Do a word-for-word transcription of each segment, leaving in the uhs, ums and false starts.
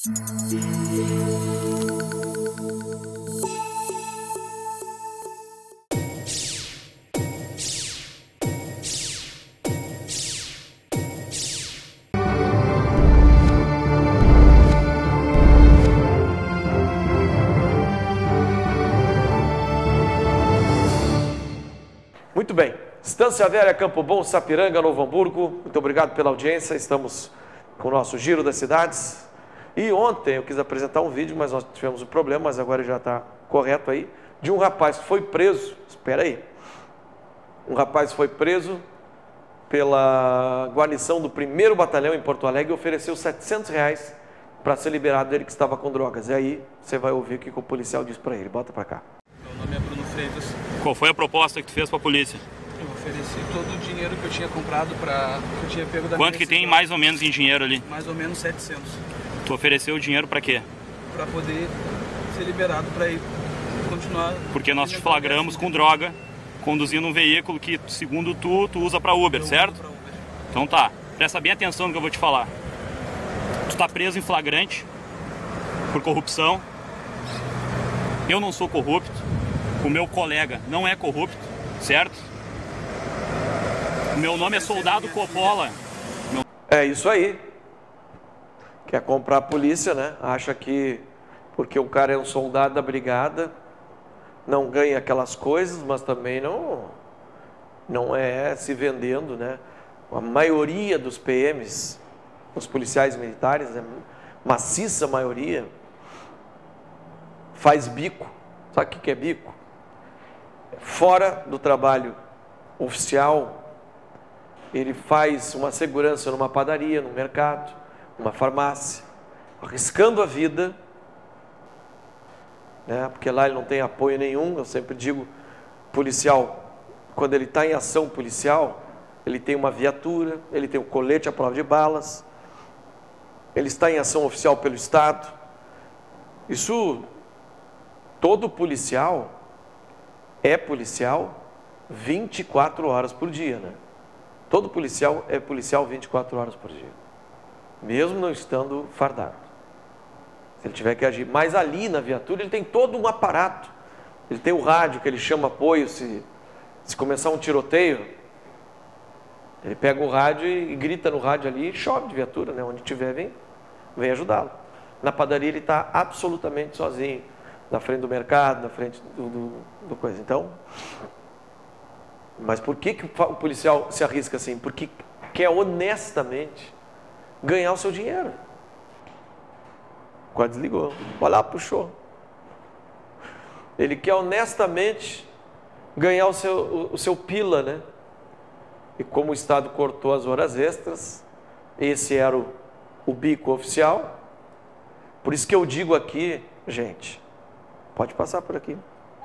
Muito bem, Estância Velha, Campo Bom, Sapiranga, Novo Hamburgo, muito obrigado pela audiência, estamos com o nosso Giro das Cidades. E ontem eu quis apresentar um vídeo, mas nós tivemos um problema, mas agora já está correto aí, de um rapaz que foi preso, espera aí, um rapaz foi preso pela guarnição do primeiro batalhão em Porto Alegre e ofereceu setecentos reais para ser liberado dele que estava com drogas. E aí você vai ouvir o que o policial diz para ele, bota para cá. Meu nome é Bruno Freitas. Qual foi a proposta que tu fez para a polícia? Eu ofereci todo o dinheiro que eu tinha comprado para que eu tinha pego da Quanto que tem mais ou menos em dinheiro ali? Mais ou menos setecentos. Tu ofereceu o dinheiro para quê? Para poder ser liberado para ir continuar. Porque nós te flagramos com droga, conduzindo um veículo que, segundo tu, tu usa para Uber, certo? Pra Uber. Então tá, presta bem atenção no que eu vou te falar. Tu tá preso em flagrante por corrupção. Eu não sou corrupto. O meu colega não é corrupto, certo? O meu nome é Soldado Coppola. Meu... É isso aí. Quer comprar a polícia, né? Acha que porque o cara é um soldado da brigada, não ganha aquelas coisas, mas também não, não é se vendendo, né? A maioria dos P Ms, os policiais militares, a maciça maioria, faz bico. Sabe o que é bico? Fora do trabalho oficial, ele faz uma segurança numa padaria, num mercado, numa farmácia, arriscando a vida, né? Porque lá ele não tem apoio nenhum. Eu sempre digo, policial, quando ele está em ação policial, ele tem uma viatura, ele tem um colete à prova de balas, ele está em ação oficial pelo Estado. Isso, todo policial é policial vinte e quatro horas por dia, né? Todo policial é policial vinte e quatro horas por dia, mesmo não estando fardado. Se ele tiver que agir, mas ali na viatura ele tem todo um aparato. Ele tem o rádio que ele chama apoio, se, se começar um tiroteio, ele pega o rádio e, e grita no rádio ali e chove de viatura, né? Onde tiver, vem, vem ajudá-lo. Na padaria ele está absolutamente sozinho, na frente do mercado, na frente do, do, do coisa. Então, mas por que, que o policial se arrisca assim? Porque quer honestamente ganhar o seu dinheiro. Quase desligou. Olha lá, puxou. Ele quer honestamente ganhar o seu, o, o seu pila, né? E como o Estado cortou as horas extras, esse era o, o bico oficial. Por isso que eu digo aqui, gente, pode passar por aqui.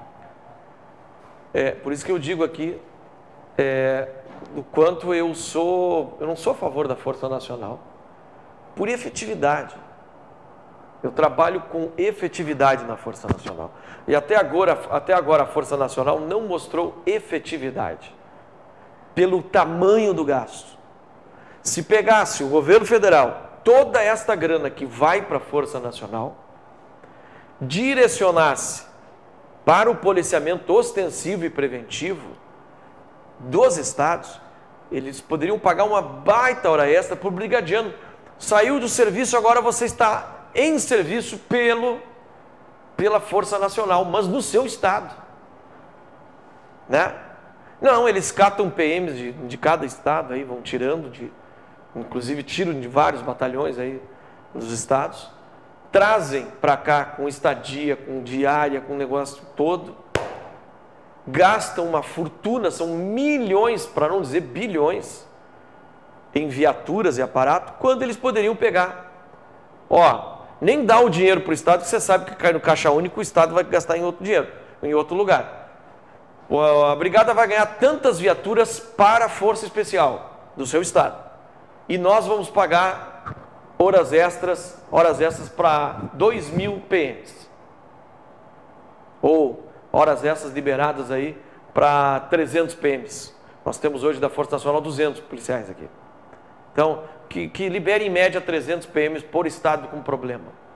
É, por isso que eu digo aqui, é, do quanto eu sou, eu não sou a favor da Força Nacional, por efetividade. Eu trabalho com efetividade na Força Nacional. E até agora, até agora a Força Nacional não mostrou efetividade, pelo tamanho do gasto. Se pegasse o governo federal, toda esta grana que vai para a Força Nacional, direcionasse para o policiamento ostensivo e preventivo dos estados, eles poderiam pagar uma baita hora extra por brigadiano. Saiu do serviço, agora você está em serviço pelo, pela Força Nacional, mas no seu estado, né? Não, eles catam P Ms de, de cada estado, aí vão tirando, de, inclusive tiram de vários batalhões aí dos estados, trazem para cá com estadia, com diária, com o negócio todo, gastam uma fortuna, são milhões, para não dizer bilhões, em viaturas e aparato, quando eles poderiam pegar. Ó, nem dá o dinheiro para o Estado, que você sabe que cai no caixa único, o Estado vai gastar em outro dinheiro, em outro lugar. A brigada vai ganhar tantas viaturas para a Força Especial do seu Estado. E nós vamos pagar horas extras, horas extras para dois mil P Ms. Ou horas extras liberadas aí para trezentos P Ms. Nós temos hoje da Força Nacional duzentos policiais aqui. Então, que, que libere em média trezentos P Ms por estado com problema.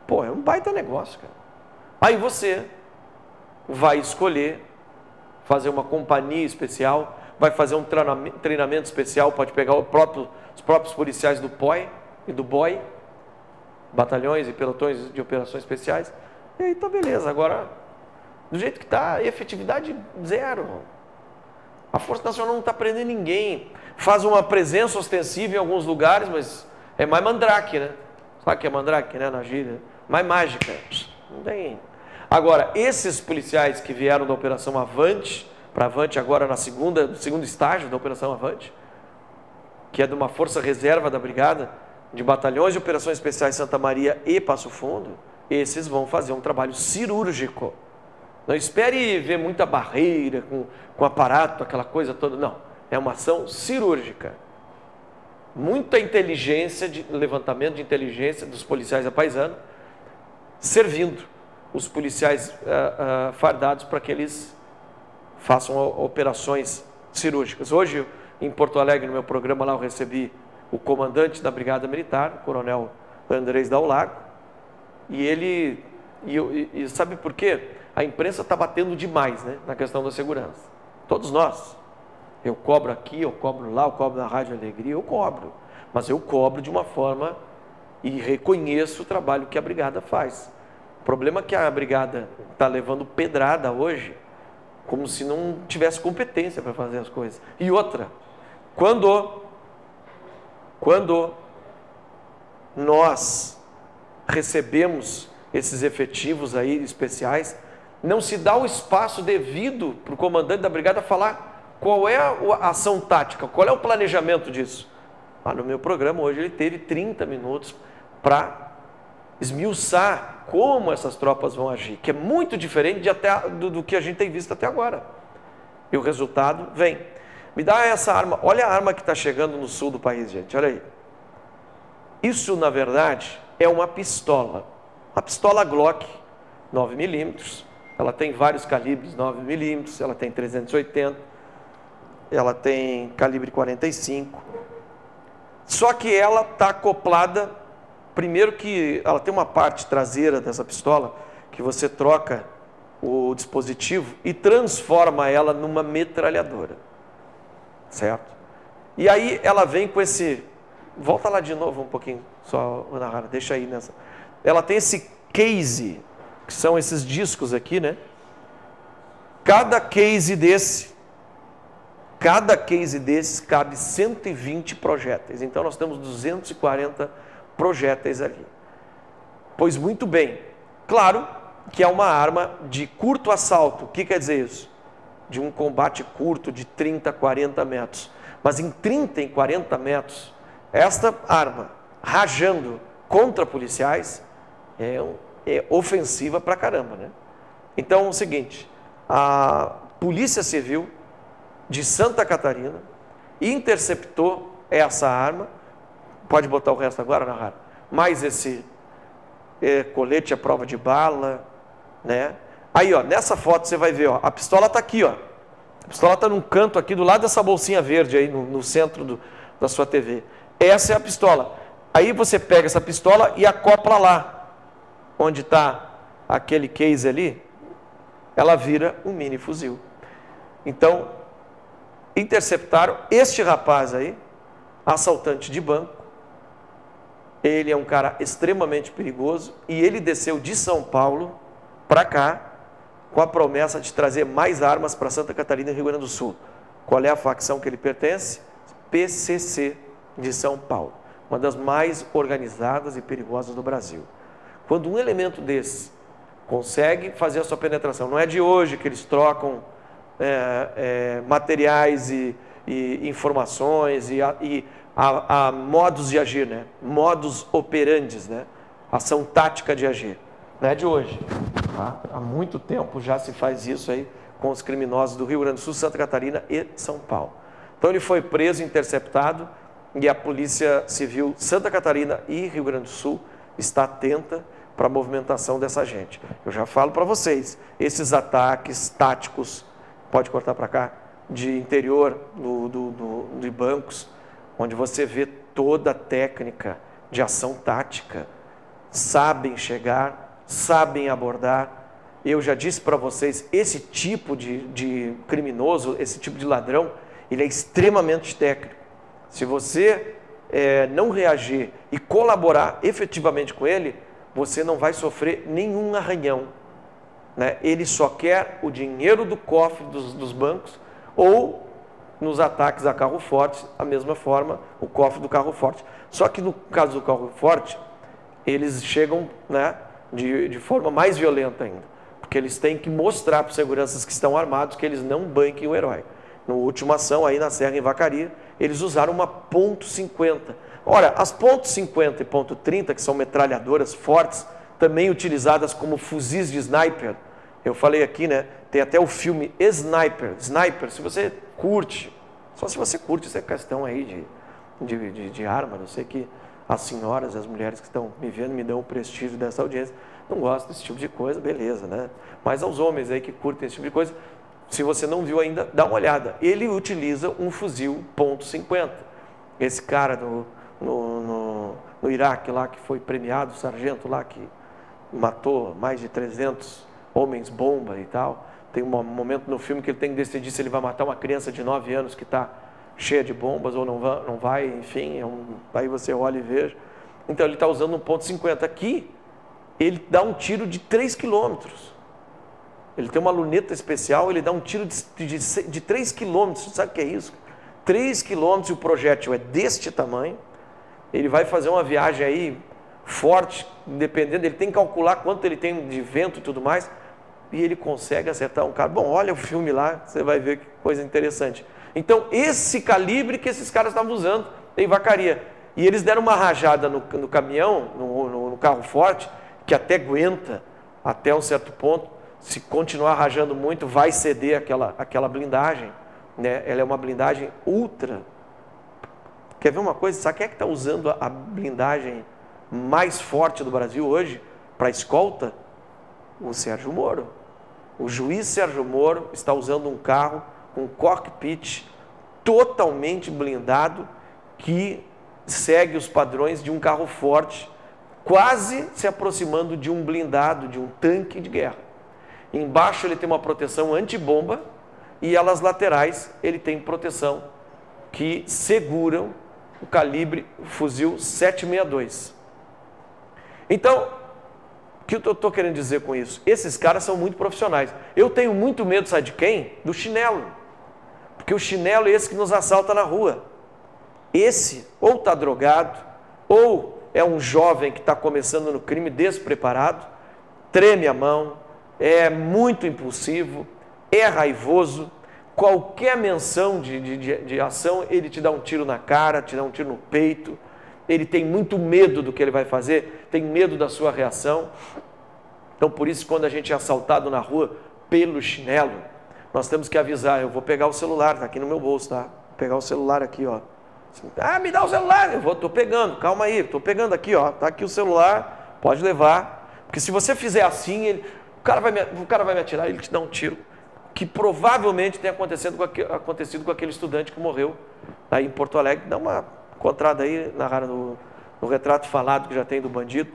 Pô, é um baita negócio, cara. Aí você vai escolher fazer uma companhia especial, vai fazer um treinamento, treinamento especial, pode pegar o próprio, os próprios policiais do P O I e do B O I, batalhões e pelotões de operações especiais, e aí tá beleza. Agora, do jeito que tá, efetividade zero. A Força Nacional não está prendendo ninguém. Faz uma presença ostensiva em alguns lugares, mas é mais mandrake, né? Sabe o que é mandrake, né, na gíria? Mais mágica. Não tem. Agora, esses policiais que vieram da Operação Avante, para Avante agora na segunda, no segundo estágio da Operação Avante, que é de uma força reserva da Brigada, de batalhões de operações especiais Santa Maria e Passo Fundo, esses vão fazer um trabalho cirúrgico. Não espere ver muita barreira com, com aparato, aquela coisa toda. Não, é uma ação cirúrgica. Muita inteligência, de levantamento de inteligência dos policiais apaisanos, servindo os policiais uh, uh, fardados para que eles façam operações cirúrgicas. Hoje, em Porto Alegre, no meu programa lá, eu recebi o comandante da Brigada Militar, o coronel Andrés Daulago, e ele, e, e, e sabe por quê? A imprensa está batendo demais, né, na questão da segurança. Todos nós. Eu cobro aqui, eu cobro lá, eu cobro na Rádio Alegria, eu cobro. Mas eu cobro de uma forma e reconheço o trabalho que a Brigada faz. O problema é que a Brigada está levando pedrada hoje, como se não tivesse competência para fazer as coisas. E outra, quando, quando nós recebemos esses efetivos aí especiais, não se dá o espaço devido para o comandante da Brigada falar qual é a ação tática, qual é o planejamento disso. Ah, no meu programa hoje ele teve trinta minutos para esmiuçar como essas tropas vão agir, que é muito diferente de até, do, do que a gente tem visto até agora. E o resultado vem. Me dá essa arma, olha a arma que está chegando no sul do país, gente, olha aí. Isso, na verdade, é uma pistola. Uma pistola Glock, nove milímetros. Ela tem vários calibres, nove milímetros, ela tem trezentos e oitenta, ela tem calibre quarenta e cinco. Só que ela está acoplada, primeiro que ela tem uma parte traseira dessa pistola, que você troca o dispositivo e transforma ela numa metralhadora. Certo? E aí ela vem com esse... Volta lá de novo um pouquinho, só, Ana Rara, deixa aí nessa. Ela tem esse case, que são esses discos aqui, né? Cada case desse, cada case desses cabe cento e vinte projéteis. Então nós temos duzentos e quarenta projéteis ali. Pois muito bem. Claro que é uma arma de curto assalto. O que quer dizer isso? De um combate curto de trinta, quarenta metros. Mas em trinta e quarenta metros, esta arma rajando contra policiais é, é ofensiva pra caramba, né? Então é o seguinte, a Polícia Civil de Santa Catarina interceptou essa arma, pode botar o resto agora, Nahara, mais esse é, colete à prova de bala, né? Aí, ó, nessa foto você vai ver, ó, a pistola está aqui, ó. A pistola está num canto aqui, do lado dessa bolsinha verde aí, no, no centro do, da sua T V. Essa é a pistola. Aí você pega essa pistola e acopla lá, onde está aquele case ali, ela vira um mini fuzil. Então, interceptaram este rapaz aí, assaltante de banco. Ele é um cara extremamente perigoso e ele desceu de São Paulo para cá com a promessa de trazer mais armas para Santa Catarina e Rio Grande do Sul. Qual é a facção que ele pertence? P C C de São Paulo, uma das mais organizadas e perigosas do Brasil. Quando um elemento desse consegue fazer a sua penetração, não é de hoje que eles trocam é, é, materiais e, e informações e, a, e a, a modos de agir, né? Modus operandes, né? Ação tática de agir. Não é de hoje. Tá? Há muito tempo já se faz isso aí com os criminosos do Rio Grande do Sul, Santa Catarina e São Paulo. Então ele foi preso, interceptado, e a Polícia Civil Santa Catarina e Rio Grande do Sul está atenta para a movimentação dessa gente. Eu já falo para vocês, esses ataques táticos, pode cortar para cá, de interior do, do, do, de bancos, onde você vê toda a técnica de ação tática, sabem chegar, sabem abordar. Eu já disse para vocês, esse tipo de, de criminoso, esse tipo de ladrão, ele é extremamente técnico. Se você é, não reagir e colaborar efetivamente com ele, você não vai sofrer nenhum arranhão, né? Ele só quer o dinheiro do cofre dos, dos bancos ou nos ataques a carro forte, a mesma forma, o cofre do carro forte. Só que no caso do carro forte, eles chegam, né, de, de forma mais violenta ainda. Porque eles têm que mostrar para os seguranças que estão armados que eles não banquem o herói. Na última ação, aí na Serra em Vacaria, eles usaram uma ponto cinquenta. Ora, as ponto cinquenta e ponto trinta, que são metralhadoras fortes, também utilizadas como fuzis de sniper. Eu falei aqui, né? Tem até o filme Sniper. Sniper, se você curte, só se você curte essa questão aí de, de, de, de arma, eu sei que as senhoras, as mulheres que estão me vendo me dão o prestígio dessa audiência, não gostam desse tipo de coisa, beleza, né? Mas aos homens aí que curtem esse tipo de coisa, se você não viu ainda, dá uma olhada. Ele utiliza um fuzil ponto cinquenta. Esse cara no, no, no, no Iraque lá, que foi premiado, o sargento lá que matou mais de trezentos homens bomba e tal. Tem um momento no filme que ele tem que decidir se ele vai matar uma criança de nove anos que está cheia de bombas ou não vai, não vai enfim, é um, aí você olha e veja. Então ele está usando um ponto cinquenta. Aqui, ele dá um tiro de três quilômetros. Ele tem uma luneta especial, ele dá um tiro de, de, de três quilômetros. Sabe o que é isso? três quilômetros e o projétil é deste tamanho. Ele vai fazer uma viagem aí forte, dependendo, ele tem que calcular quanto ele tem de vento e tudo mais, e ele consegue acertar um cara. Bom, olha o filme lá, você vai ver que coisa interessante. Então, esse calibre que esses caras estavam usando em Vacaria. E eles deram uma rajada no, no caminhão, no, no, no carro forte, que até aguenta até um certo ponto. Se continuar rajando muito, vai ceder aquela, aquela blindagem, né? Ela é uma blindagem ultra. Quer ver uma coisa? Sabe quem é que está usando a, a blindagem mais forte do Brasil hoje para escolta? O Sérgio Moro. O juiz Sérgio Moro está usando um carro com cockpit totalmente blindado que segue os padrões de um carro forte, quase se aproximando de um blindado, de um tanque de guerra. Embaixo ele tem uma proteção antibomba e as laterais ele tem proteção que seguram o calibre fuzil sete sessenta e dois. Então, o que eu estou querendo dizer com isso? Esses caras são muito profissionais. Eu tenho muito medo, sabe de quem? Do chinelo. Porque o chinelo é esse que nos assalta na rua. Esse ou está drogado, ou é um jovem que está começando no crime despreparado, treme a mão, é muito impulsivo, é raivoso, qualquer menção de, de, de ação, ele te dá um tiro na cara, te dá um tiro no peito, ele tem muito medo do que ele vai fazer, tem medo da sua reação. Então, por isso, quando a gente é assaltado na rua pelo chinelo, nós temos que avisar, eu vou pegar o celular, está aqui no meu bolso, tá? Vou pegar o celular aqui, ó. Ah, me dá o celular, eu vou, estou pegando, calma aí, estou pegando aqui, ó, está aqui o celular, pode levar, porque se você fizer assim, ele, o, cara vai me, o cara vai me atirar, ele te dá um tiro, que provavelmente tem acontecido com, aquele, acontecido com aquele estudante que morreu aí em Porto Alegre. Dá uma encontrada aí na, no, no retrato falado que já tem do bandido.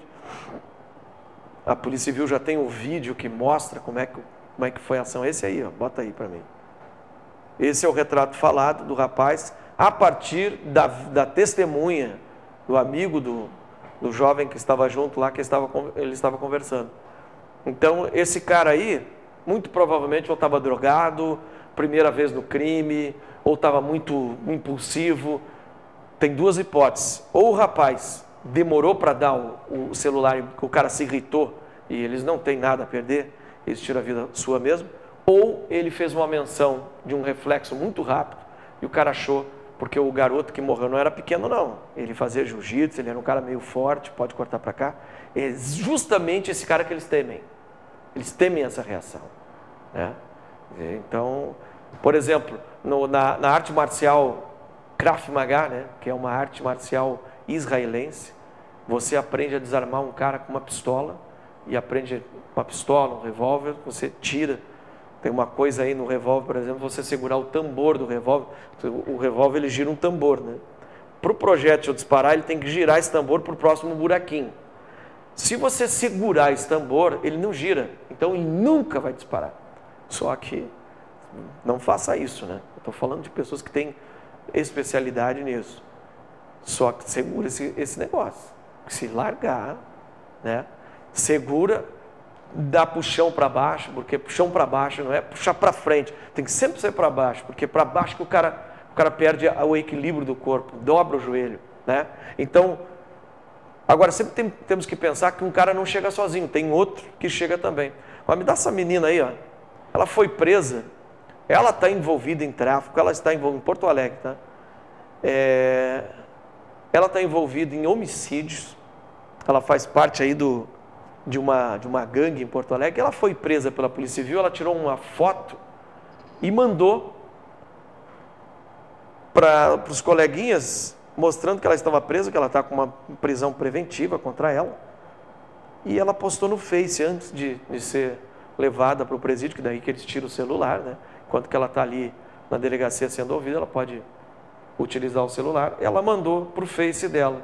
A Polícia Civil já tem um vídeo que mostra como é que, como é que foi a ação. Esse aí, ó, bota aí para mim. Esse é o retrato falado do rapaz, a partir da, da testemunha do amigo do, do jovem que estava junto lá, que estava, ele estava conversando. Então, esse cara aí, muito provavelmente ou estava drogado, primeira vez no crime, ou estava muito impulsivo. Tem duas hipóteses. Ou o rapaz demorou para dar o, o celular, o cara se irritou e eles não têm nada a perder, eles tiram a vida sua mesmo, ou ele fez uma menção de um reflexo muito rápido e o cara achou, porque o garoto que morreu não era pequeno não, ele fazia jiu-jitsu, ele era um cara meio forte, pode cortar para cá, é justamente esse cara que eles temem. Eles temem essa reação, né? Então, por exemplo, no, na, na arte marcial Krav Maga, né, que é uma arte marcial israelense, você aprende a desarmar um cara com uma pistola, e aprende uma pistola, um revólver, você tira. Tem uma coisa aí no revólver, por exemplo, você segurar o tambor do revólver, o revólver ele gira um tambor, né? Para o projétil disparar, ele tem que girar esse tambor para o próximo buraquinho. Se você segurar esse tambor, ele não gira, então ele nunca vai disparar. Só que não faça isso, né? Eu estou falando de pessoas que têm especialidade nisso. Só que segura esse, esse negócio. Se largar, né? Segura, dá puxão para baixo, porque puxão para baixo não é puxar para frente, tem que sempre ser para baixo, porque para baixo que o cara, o cara perde o equilíbrio do corpo, dobra o joelho, né? Então, agora sempre tem, temos que pensar que um cara não chega sozinho, tem outro que chega também. Mas me dá essa menina aí, ó. Ela foi presa, ela está envolvida em tráfico, ela está envolvida em Porto Alegre, tá? É, ela está envolvida em homicídios, ela faz parte aí do, de, uma, de uma gangue em Porto Alegre. Ela foi presa pela Polícia Civil, ela tirou uma foto e mandou para os coleguinhas, mostrando que ela estava presa, que ela está com uma prisão preventiva contra ela. E ela postou no Face antes de, de ser levada para o presídio, que daí que eles tiram o celular, né? Enquanto que ela está ali na delegacia sendo ouvida, ela pode utilizar o celular. Ela mandou para o Face dela.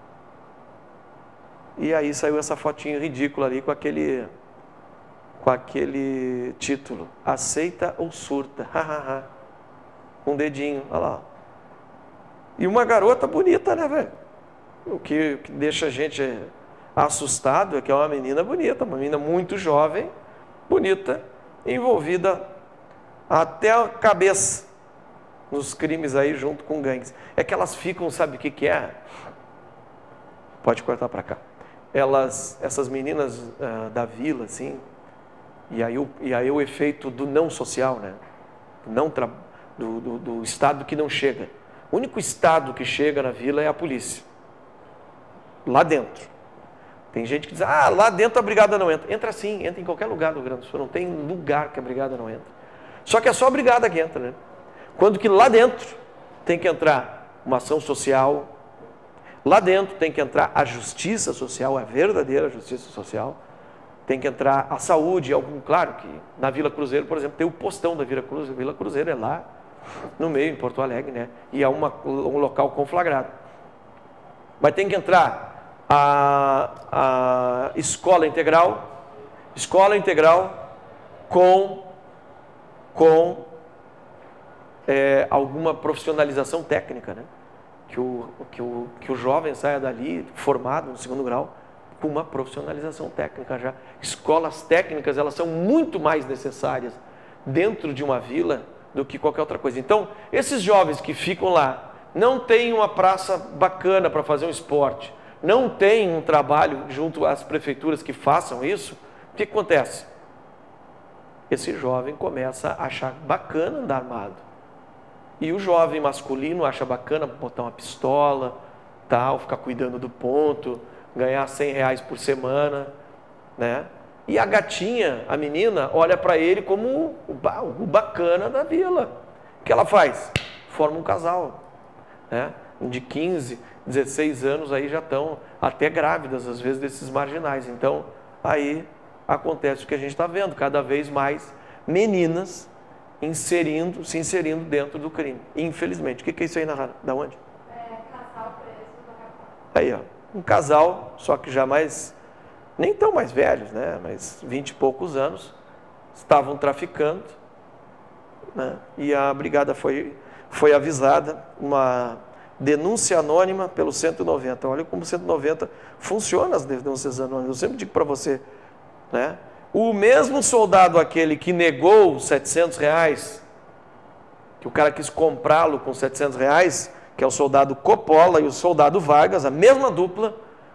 E aí saiu essa fotinha ridícula ali com aquele, com aquele título: aceita ou surta? Um dedinho, olha lá. E uma garota bonita, né, velho? O que, o que deixa a gente assustado é que é uma menina bonita, uma menina muito jovem, bonita, envolvida até a cabeça nos crimes aí junto com gangues. É que elas ficam, sabe o que que é? Pode cortar para cá. Elas, essas meninas uh, da vila, assim, e aí, o, e aí o efeito do não social, né? Não tra... do, do, do estado que não chega. O único estado que chega na vila é a polícia. Lá dentro. Tem gente que diz, ah, lá dentro a brigada não entra. Entra sim, entra em qualquer lugar do Rio Grande do Sul. Não tem lugar que a brigada não entra. Só que é só a brigada que entra, né? Quando que lá dentro tem que entrar uma ação social, lá dentro tem que entrar a justiça social, a verdadeira justiça social, tem que entrar a saúde, algum, claro que na Vila Cruzeiro, por exemplo, tem o postão da Vila Cruzeiro, Vila Cruzeiro é lá, no meio, em Porto Alegre, né? E é uma, um local conflagrado. Mas tem que entrar a, a escola integral, escola integral com, com é, alguma profissionalização técnica, né? Que o, que, o, que o jovem saia dali formado no segundo grau com uma profissionalização técnica já. Escolas técnicas, elas são muito mais necessárias dentro de uma vila do que qualquer outra coisa. Então, esses jovens que ficam lá, não têm uma praça bacana para fazer um esporte, não tem um trabalho junto às prefeituras que façam isso, o que acontece? Esse jovem começa a achar bacana andar armado. E o jovem masculino acha bacana botar uma pistola, tal, ficar cuidando do ponto, ganhar cem reais por semana, né? E a gatinha, a menina, olha para ele como o bacana da vila. O que ela faz? Forma um casal, né? De quinze, dezesseis anos, aí já estão até grávidas, às vezes, desses marginais. Então, aí acontece o que a gente está vendo, cada vez mais meninas inserindo, se inserindo dentro do crime. Infelizmente. O que é isso aí, Nahara? Da onde? É, casal preso do rapaz. Aí, ó. Um casal, só que já mais, nem tão mais velhos, né? Mas vinte e poucos anos, estavam traficando, né? E a brigada foi, foi avisada, uma denúncia anônima pelo cento e noventa. Olha como o cento e noventa funciona, as denúncias anônimas. Eu sempre digo para você, né? O mesmo soldado, aquele que negou os setecentos reais, que o cara quis comprá-lo com setecentos reais, que é o soldado Coppola e o soldado Vargas, a mesma dupla,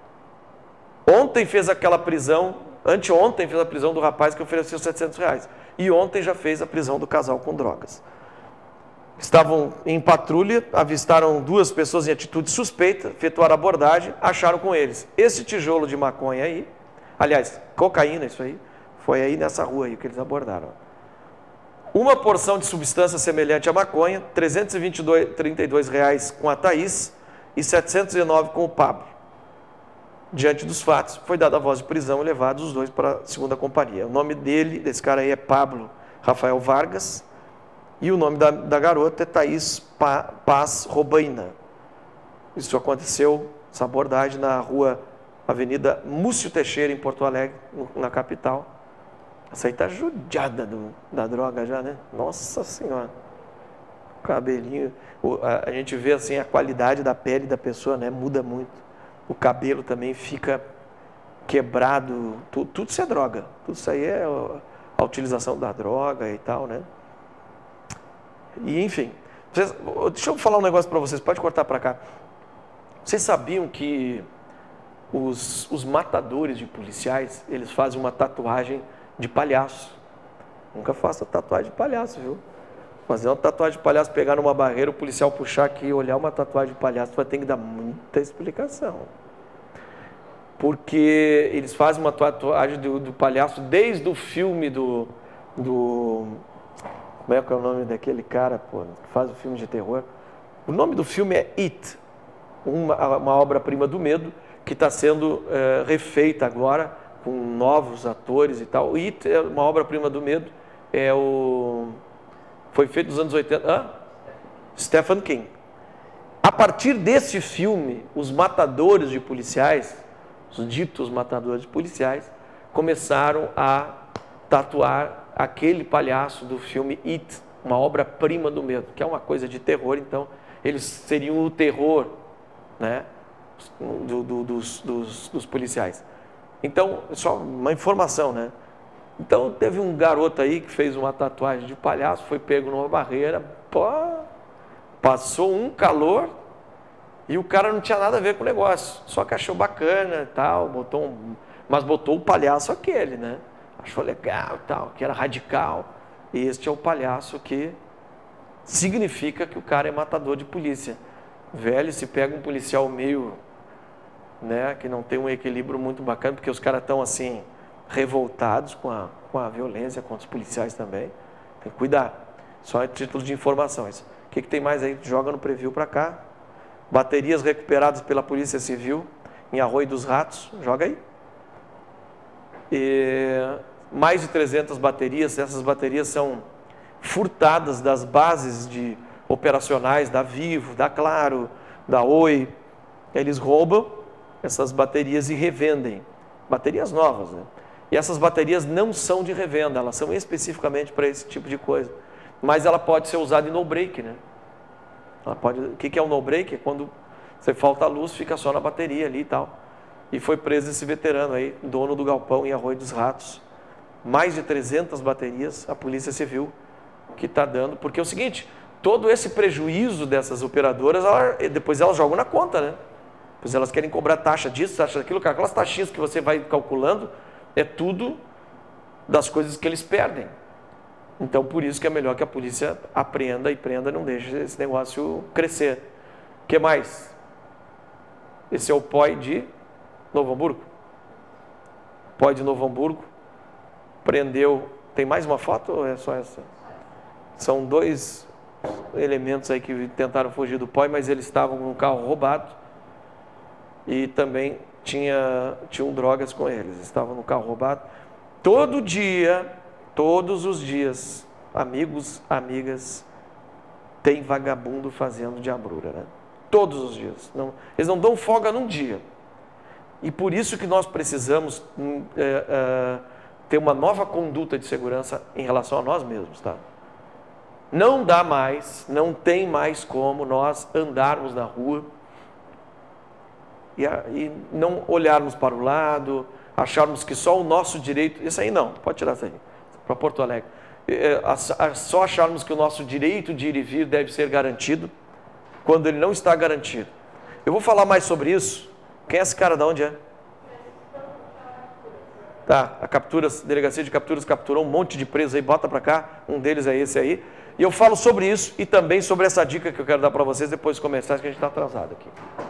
ontem fez aquela prisão, anteontem fez a prisão do rapaz que ofereceu setecentos reais. E ontem já fez a prisão do casal com drogas. Estavam em patrulha, avistaram duas pessoas em atitude suspeita, efetuaram abordagem, acharam com eles esse tijolo de maconha aí, aliás, cocaína, isso aí, foi aí nessa rua aí que eles abordaram. Uma porção de substância semelhante à maconha, trezentos e trinta e dois reais com a Thaís e setecentos e nove com o Pablo. Diante dos fatos, foi dada a voz de prisão e levados os dois para a segunda companhia. O nome dele, desse cara aí, é Pablo Rafael Vargas, e o nome da, da garota é Thaís pa, Paz Robaina. Isso aconteceu, essa abordagem, na rua Avenida Múcio Teixeira, em Porto Alegre, na capital. Essa aí tá judiada do, da droga já, né? Nossa Senhora. Cabelinho. O, a, a gente vê assim a qualidade da pele da pessoa, né? Muda muito. O cabelo também fica quebrado. Tu, tudo isso é droga. Tudo isso aí é a utilização da droga e tal, né? E enfim. Vocês, deixa eu falar um negócio para vocês. Pode cortar para cá. Vocês sabiam que os, os matadores de policiais, eles fazem uma tatuagem de palhaço? Nunca faça tatuagem de palhaço, viu? Fazer uma tatuagem de palhaço, pegar numa barreira, o policial puxar aqui e olhar uma tatuagem de palhaço, vai ter que dar muita explicação. Porque eles fazem uma tatuagem do, do palhaço desde o filme do, do... Como é que é o nome daquele cara, pô, que faz o filme de terror? O nome do filme é It, uma, uma obra-prima do medo, que está sendo é, refeita agora, com novos atores e tal. O It é uma obra-prima do medo, é o... foi feito nos anos oitenta. Hã? Stephen King. A partir desse filme, os matadores de policiais, os ditos matadores de policiais, começaram a tatuar aquele palhaço do filme It, uma obra-prima do medo, que é uma coisa de terror. Então, eles seriam o terror, né, do, do, dos, dos, dos policiais. Então, só uma informação, né? Então, teve um garoto aí que fez uma tatuagem de palhaço, foi pego numa barreira, pô, passou um calor e o cara não tinha nada a ver com o negócio, só que achou bacana e tal, botou um, mas botou o palhaço aquele, né? Achou legal e tal, que era radical. E este é o palhaço que significa que o cara é matador de polícia. Velho, se pega um policial meio, né, que não tem um equilíbrio muito bacana, porque os caras estão assim, revoltados com a, com a violência contra os policiais também. Tem que cuidar. Só é título de informações. O que, que tem mais aí? Joga no preview para cá. Baterias recuperadas pela Polícia Civil em Arroio dos Ratos. Joga aí. E mais de trezentas baterias. Essas baterias são furtadas das bases de operacionais da Vivo, da Claro, da Oi. Eles roubam essas baterias e revendem. Baterias novas, né? E essas baterias não são de revenda, elas são especificamente para esse tipo de coisa. Mas ela pode ser usada em no-break, né? Ela pode... O que é um no-break? É quando você falta a luz, fica só na bateria ali e tal. E foi preso esse veterano aí, dono do galpão em Arroio dos Ratos. Mais de trezentas baterias, a Polícia Civil que está dando. Porque é o seguinte, todo esse prejuízo dessas operadoras, ela, depois elas jogam na conta, né? Pois elas querem cobrar taxa disso, taxa daquilo, aquelas taxinhas que você vai calculando, é tudo das coisas que eles perdem. Então, por isso que é melhor que a polícia apreenda e prenda, não deixe esse negócio crescer. O que mais? Esse é o P O I de Novo Hamburgo. P O I de Novo Hamburgo prendeu... Tem mais uma foto ou é só essa? São dois elementos aí que tentaram fugir do P O I, mas eles estavam com um carro roubado e também tinha, tinham drogas com eles. Estavam no carro roubado. Todo dia, todos os dias, amigos, amigas, tem vagabundo fazendo diabrura, né? Todos os dias. Não, eles não dão folga num dia. E por isso que nós precisamos é, é, ter uma nova conduta de segurança em relação a nós mesmos, tá? Não dá mais, não tem mais como nós andarmos na rua e, e não olharmos para o lado, acharmos que só o nosso direito... Isso aí não, pode tirar isso aí, para Porto Alegre. É, só acharmos que o nosso direito de ir e vir deve ser garantido, quando ele não está garantido. Eu vou falar mais sobre isso. Quem é esse cara, de onde é? Tá, a capturas, delegacia de capturas capturou um monte de presos aí, bota para cá, um deles é esse aí. E eu falo sobre isso e também sobre essa dica que eu quero dar para vocês depois dos comerciais, que a gente está atrasado aqui.